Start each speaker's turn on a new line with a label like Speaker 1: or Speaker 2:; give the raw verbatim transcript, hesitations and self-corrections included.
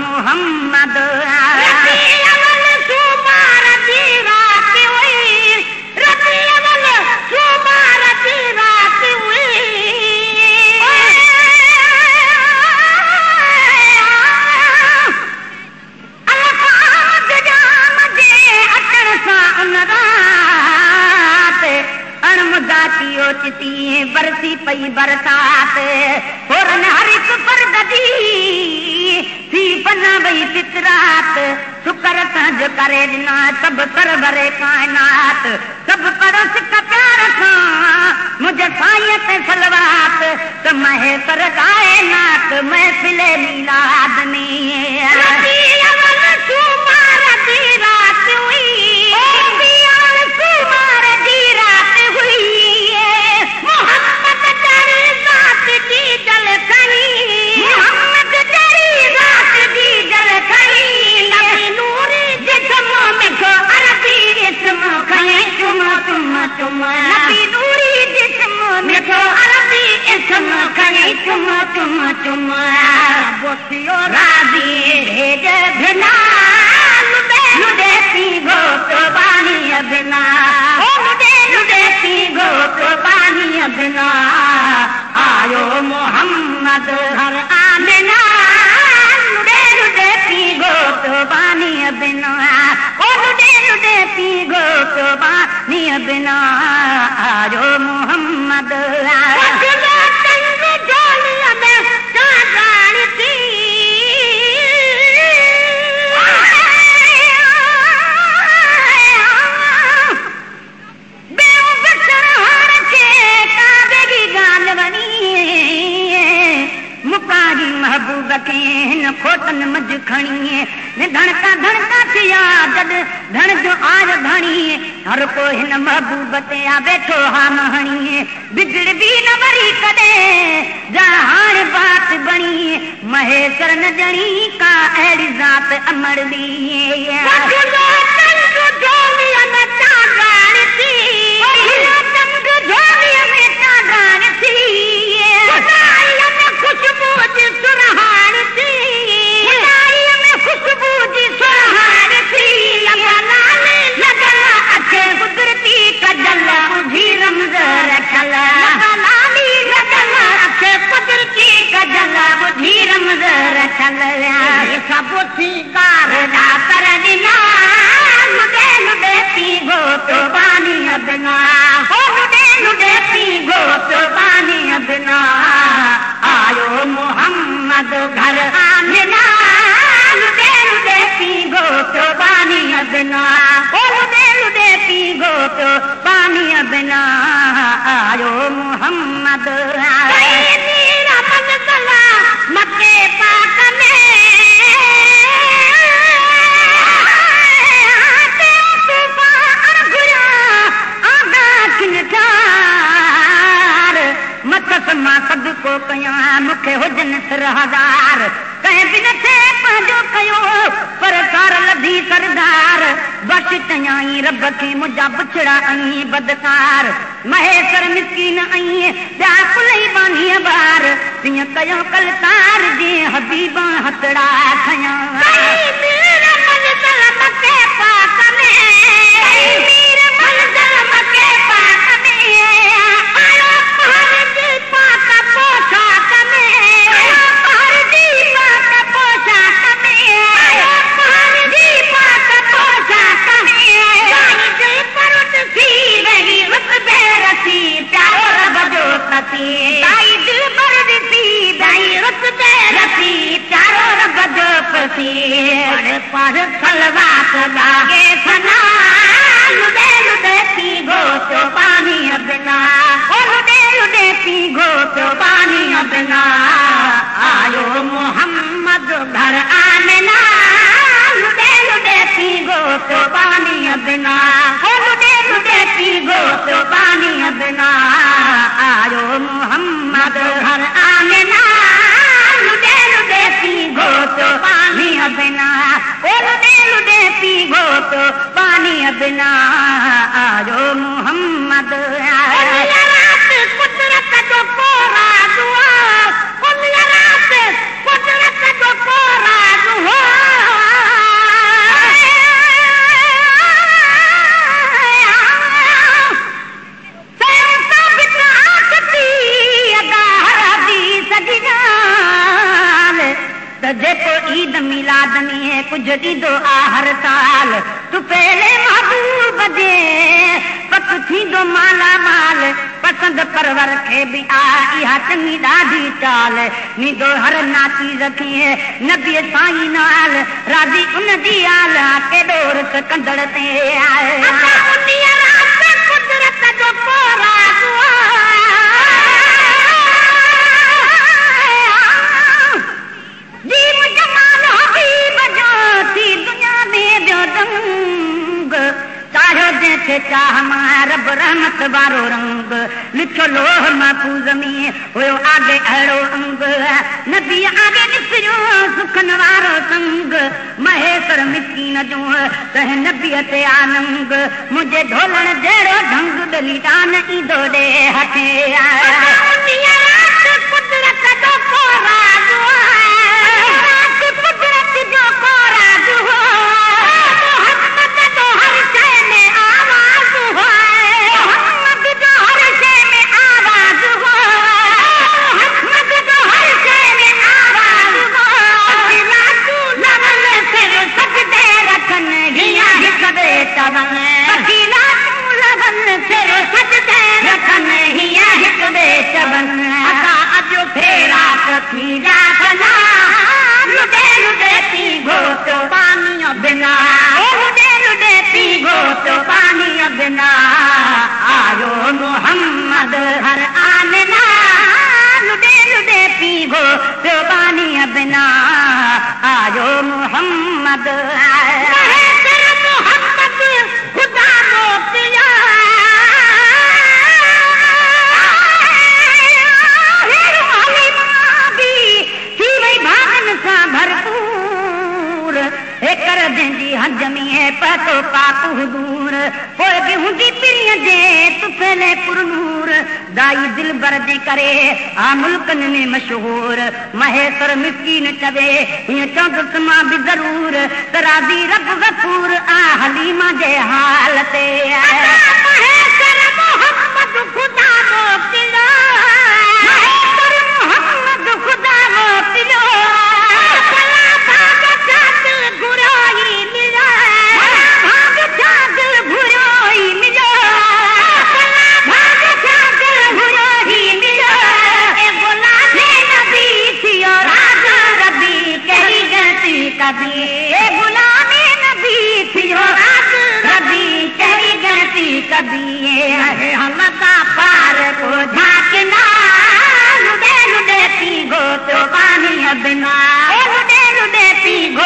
Speaker 1: मोहम्मद बरसी पई बरसात होरन हर एक फर्द दी थी बना वही फितरात शुक्र तंज करे ॾिना सब कर भरे कायनात सब करो सिक प्यार सां मुझे साईं ते सलवात त महे कर गाए नात महफिल मीलाद में रबी अवल सुमार दी रात हुई नबी नूरी जिस्म मिठो अरबी इस्म खई तुम तुम तुम बोतियो राजी भेज बिना लुडे लुडे पी गो तो बानी बिना ओ लुडे लुडे पी गो तो बानी बिना आयो मोहम्मद हर आमिना लुडे लुडे पी गो तो बानी बिना ओ लुडे लुडे पी गो तो बानी बिना आयो मोहम्मद महबूब खे हिन खोटन मज खणी ने धड़का धड़का थिया जद धड़ जो आर धणी हर को हिन महबूब ते आ बैठो हा महणी बिगड़ भी न मरी कदे जा हाण बात बणी महेश्वर न जणी का अहिड़ी ज़ात अमरली आयो मोहम्मद घर आमिना लुडे लुडे पी गो तो बानी बिना ओ लुडे लुडे पी गो तो बानी बिना आयो मोहम्मद मेरा मन चला मक्के पाक में मां सदको कया मुखे हुजन सिर हजार कहीं बिन थे पंहिंजो कयो पर कार लधी सरदार बख्श चयाई रब खे मुंहिंजा पुछड़ा आई बदकार महेश्वर मिसकीन आई ॿिया कुलई बानीअ ॿार तीअं कयो कलकार जे हबीबा हथड़ा खया पर सलवात लागे सना लुडे लुडे पी गो तो पानी बिना ओ लुडे लुडे पी गो तो पानी बिना आयो मोहम्मद घर आमिना लुडे लुडे पी गो तो पानी बिना ओ लुडे लुडे पी गो तो पानी बिना आयो मोहम्मद घर आमिना लुडे लुडे पी गो तो पानी बिना ओ लुडे लुडे पी गो तो पानी बिना आयो मोहम्मद कुदरत जो कोरा दुआ कुदरत कुदरत जो कोरा दुआ मिलाद में कुछ दीदो आ हर साल तू पहले महबूब जे पत थी दो माला माल पसंद परवर के भी आ इहा चंगी ॾाढी चाल नीदो हर नाची रखी नबी साईं नाल राजी उन जी आल के डोर कंदड़ ते आए कुदरत जो पोरा जीव जमाल हबीब जो थी दुनिया में जो दंग चाहो जैसे चाह मां रब रहमत वारो रंग लिखो लोह महफूज में हुयो आगे अहिड़ो अंग नबी आगे निकिरियो सुखन वारो संग महेश्वर मिसकीन जो तंहिं नबीअ ते आनंग मुंहिंजे ढोलण जहिड़ो ढंग दली दान ईंदो ॾे हथे कुदरत जो को राज कुदरत जो को राज बिना आयो मोहम्मद हर आमना लुडे लुडे पी गो तो पानी बिना आयो मोहम्मद मोहम्मद खुदा मोतिया भागन सा भरपूर कर जंहिंजी हज में पतो पाकू दूर पोइ बि हूंदी पिरीअ जे तुफेले पुरनूर दाई दिल बर जे करे आ मुल्कनि में मशहूर महेश्वर मिसकीन चवे हीअं चवंदुसि मां बि ज़रूर त राज़ी रब गफूर आ हलीमा जे हाल ते महेश्वर मोहम्मद खुदा मोकिलियो महेश्वर मोहम्मद खुदा मोकिलियो गुलामी नबी थियो रबी कही गती कभी हम का पार को झांकना लुडे लुडे पी गो तो पानी बिना लुडे लुडे पी गो